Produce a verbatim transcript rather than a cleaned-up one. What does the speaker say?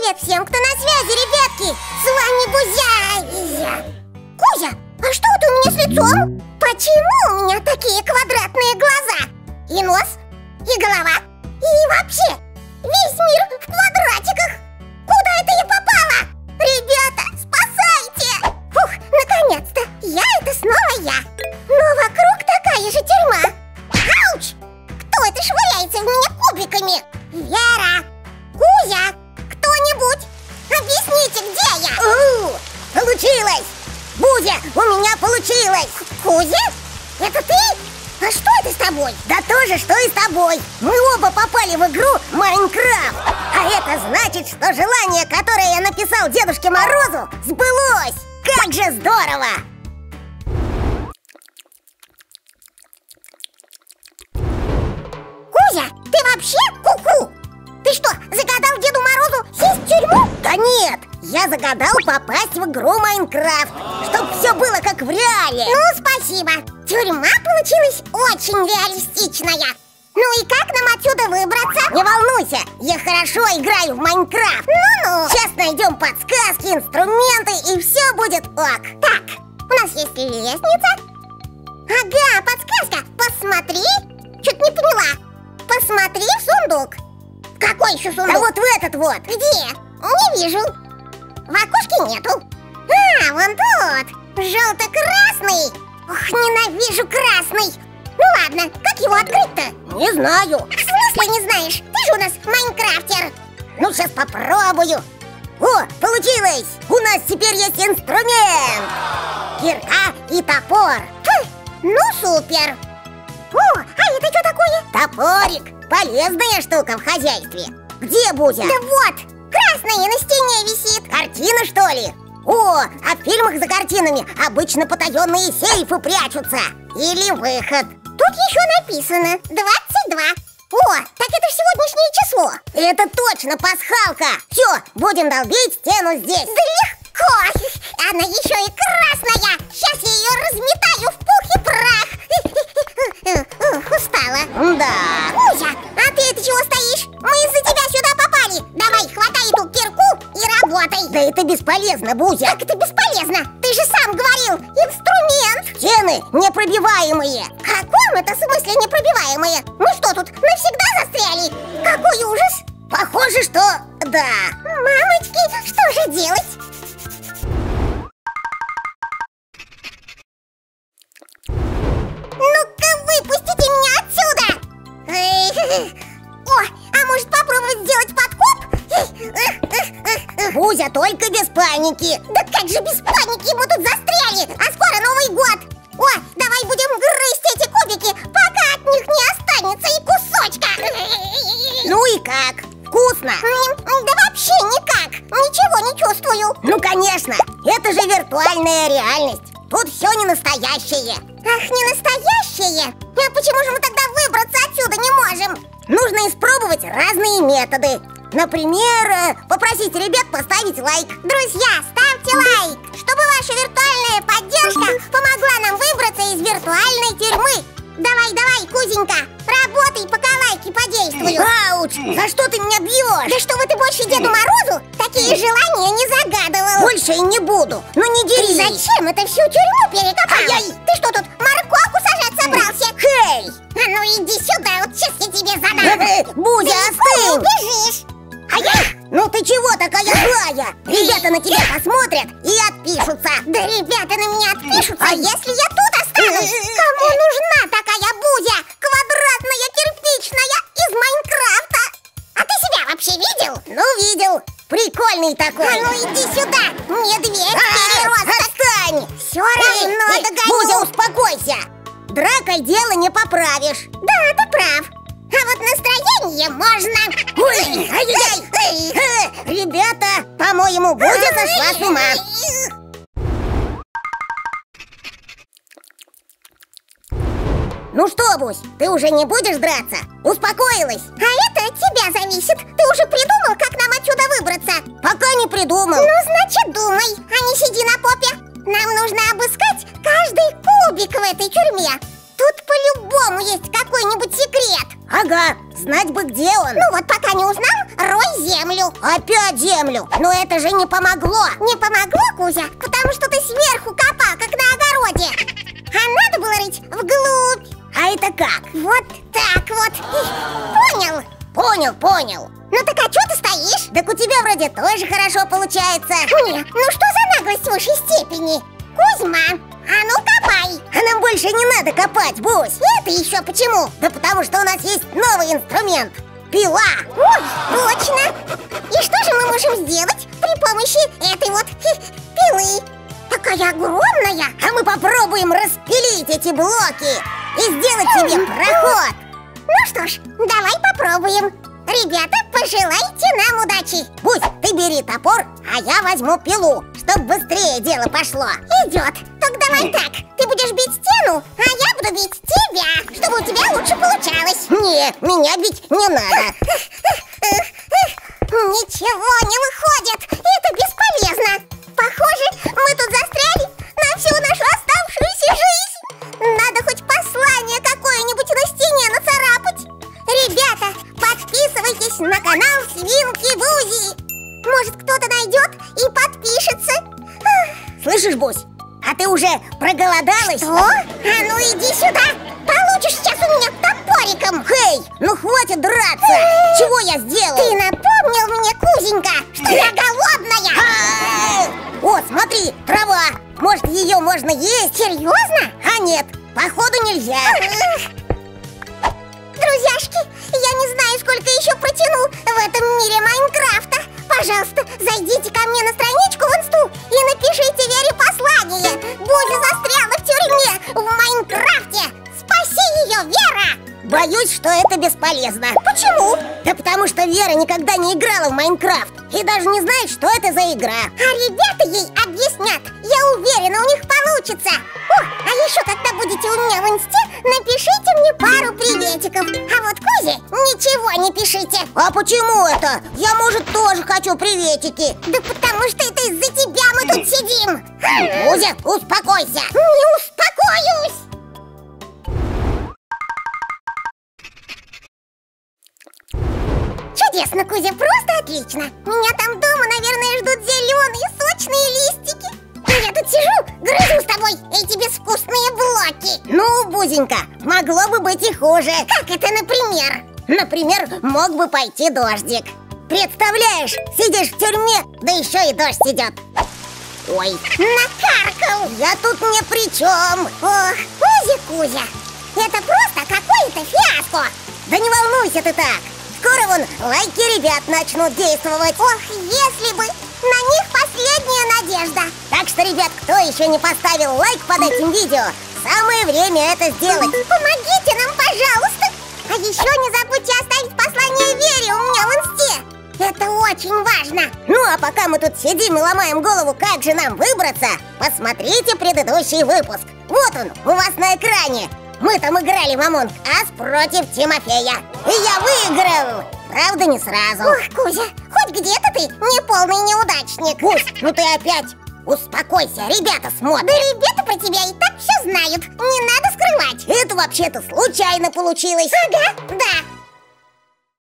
Привет всем, кто на связи, ребятки! С вами Бузя! Кузя, а что это у меня с лицом? Почему у меня такие квадратные глаза? И нос, и голова, и вообще весь мир в квадратиках! Куда это я попала? Ребята, спасайте! Фух, наконец-то! Я — это снова я! Но вокруг такая же тюрьма! Ауч! Кто это швыряется в меня кубиками? Вера! Кузя! Кто-нибудь! Объясните, где я? У-у-у! Получилось! Бузя, у меня получилось! Кузя? Это ты? А что это с тобой? Да то же, что и с тобой! Мы оба попали в игру Майнкрафт! А это значит, что желание, которое я написал Дедушке Морозу, сбылось! Как же здорово! Кузя, ты вообще ку-ку? Ты что, загадал Деду Морозу сесть в тюрьму? Да нет, я загадал попасть в игру Майнкрафт, чтобы все было как в реале. Ну, спасибо. Тюрьма получилась очень реалистичная. Ну и как нам отсюда выбраться? Не волнуйся, я хорошо играю в Майнкрафт. Ну-ну. Сейчас найдем подсказки, инструменты, и все будет ок. Так, у нас есть лестница. Ага, подсказка. Посмотри. Чё-то не поняла. Посмотри в сундук. Какой еще сундук? Да вот в этот вот. Где? Не вижу. В окошке нету. А, вон тут. Желто-красный. Ох, ненавижу красный. Ну ладно, как его открыть-то? Не знаю. В смысле не знаешь? Ты же у нас майнкрафтер. Ну, сейчас попробую. О, получилось! У нас теперь есть инструмент. Кирка и топор. Хм, ну супер. О, а это что такое? Топорик. Полезная штука в хозяйстве. Где Бузя? Да вот, красная на стене висит. Картина, что ли? О, а в фильмах за картинами обычно потаенные сейфы прячутся. Или выход. Тут еще написано двадцать два. О, так это ж сегодняшнее число. Это точно пасхалка. Все, будем долбить стену здесь. Да легко. Она еще и красная. Сейчас я ее разметаю в пух и прах. Ух, устала. Да. Кузя, а ты это чего стоишь? Мы из-за тебя сюда попали. Давай, хватай эту кирку и работай. Да это бесполезно, Бузя. Как это бесполезно? Ты же сам говорил, инструмент. Стены непробиваемые. В каком это смысле непробиваемые? Мы что тут, навсегда застряли? Какой ужас. Похоже, что да. Мамочки, что же делать? Ну-ка, выпустите меня отсюда! О, а может попробовать сделать подкоп? Бузя, только без паники. Да как же без паники, мы тут застряли, а скоро Новый год. О, давай будем грызть эти кубики, пока от них не останется и кусочка. Ну и как? Вкусно? Да вообще никак, ничего не чувствую. Ну конечно, это же виртуальная реальность. Тут все не настоящее. Ах, не настоящее? А почему же мы тогда выбраться отсюда не можем? Нужно испробовать разные методы. Например, попросить ребят поставить лайк. Друзья, ставьте лайк, чтобы ваша виртуальная поддержка помогла нам выбраться из виртуальной тюрьмы. Давай, давай, Кузенька, работай, пока лайки подействуют. Ауч, за что ты меня бьешь? Да чтобы ты больше Деду Морозу такие желания не загадывал. Больше и не буду, ну не Ты дерись. зачем это всю тюрьму перекопал? Ай-яй. Ты что тут, морковку сажать собрался? Хей! А ну иди сюда, вот сейчас я тебе задам. Бузя, Ты остынь! убежишь. Ай-яй! Ну ты чего такая злая? Ребята на тебя посмотрят и отпишутся. Да ребята на меня отпишутся, Ай. если я тут останусь. Кому нужна такая Бузя? Квадратная, кирпичная, из Майнкрафта. А ты себя вообще видел? Ну видел, прикольный такой. А ну иди сюда, медведь А, переросток. отстань! Все равно Эй, догоню. Бузя, успокойся. Дракой дело не поправишь. Да, ты прав. А вот настроение можно. Ой, ай-яй-яй. Э, Ребята, по-моему, Бузя сошла с ума. Ну что, Бусь, ты уже не будешь драться? Успокоилась? А это от тебя зависит. Ты уже придумал, как нам отсюда выбраться? Пока не придумал. Ну, значит, думай, а не сиди на попе. Нам нужно обыскать каждый кубик в этой тюрьме. Тут по-любому есть какой-нибудь секрет. Ага, знать бы, где он. Ну вот пока не узнал, рой и землю. Опять землю? Но это же не помогло. Не помогло, Кузя, потому что ты сверху копал, как на огороде. А надо было рыть вглубь. А это как? Вот так вот. Понял? Понял, понял. Ну так а что ты стоишь? Так у тебя вроде тоже хорошо получается. Не, ну что за наглость в высшей степени? Кузьма, а ну копай. А нам больше не надо копать, Бусь. Это еще почему? Да потому что у нас есть новый инструмент. Пила. Ой, точно. И что же мы можем сделать при помощи этой вот пилы? Такая огромная. А мы попробуем распилить эти блоки и сделать себе проход. Ну что ж, давай попробуем. Ребята, пожелайте нам удачи. Бусь, ты бери топор, а я возьму пилу, чтобы быстрее дело пошло. Идет. Только давай так, ты будешь бить стену, а я буду бить тебя, чтобы у тебя лучше получалось. Не, меня бить не надо. Ничего не выходит, это бесполезно. Похоже, мы тут застряли на всю нашу оставшуюся жизнь. Надо хоть послание какое-нибудь на стене нацарапать. Ребята, подписывайтесь на канал Свинки Бузи. Может, кто-то найдет и подпишется. Слышишь, Бусь, а ты уже проголодалась? Что? А ну иди сюда. Получишь сейчас у меня топориком. Хей, ну хватит драться. Чего я сделал? Ты напомнил мне, Кузенька, что я голодная. О, смотри, трава. Может, ее можно есть? Серьезно? А нет, походу нельзя. Друзьяшки, я не знаю, сколько еще протяну в этом мире Майнкрафта. Пожалуйста, зайдите ко мне на страничку в инсту и напишите Вере послание. Бузи застряла в тюрьме в Майнкрафте. Спаси ее, Вера! Боюсь, что это бесполезно. Почему? Да потому что Вера никогда не играла в Майнкрафт и даже не знает, что это за игра. А ребята ей объяснят. Я уверена, у них получится. О, а еще когда будете у меня в инсте, напишите мне пару приветиков. А вот Кузе ничего не пишите. А почему это? Я, может, тоже хочу приветики. Да потому что это из-за тебя мы тут сидим. Кузя, успокойся. Не успокоюсь. Чудесно, Кузя, просто отлично. Меня там дома, наверное, ждут зеленые сочные листики. А я тут сижу, грызу с тобой эти безвкусные блоки. Ну, Бузенька, могло бы быть и хуже. Как это, например? Например, мог бы пойти дождик. Представляешь, сидишь в тюрьме, да еще и дождь идет. Ой, накаркал. Я тут ни при чем. Ох, Кузя, Кузя, это просто какое-то фиаско. Да не волнуйся ты так. Скоро вон лайки ребят начнут действовать. Ох, если бы, на них последняя надежда. Так что, ребят, кто еще не поставил лайк под этим видео, самое время это сделать. Помогите нам, пожалуйста. А еще не забудьте оставить послание Вере у меня в инсте. Это очень важно. Ну, а пока мы тут сидим и ломаем голову, как же нам выбраться, посмотрите предыдущий выпуск. Вот он, у вас на экране. Мы там играли в Among Us против Тимофея. И я выиграл. Правда, не сразу. Ох, Кузя, хоть где-то ты не полный неудачник. Пусть, ну ты опять успокойся, ребята смотрят. Да ребята про тебя и так все знают. Не надо скрывать. Это вообще-то случайно получилось. Ага, да.